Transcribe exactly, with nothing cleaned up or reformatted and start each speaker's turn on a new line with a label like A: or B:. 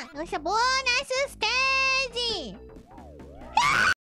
A: よっしゃ、ボーナスステー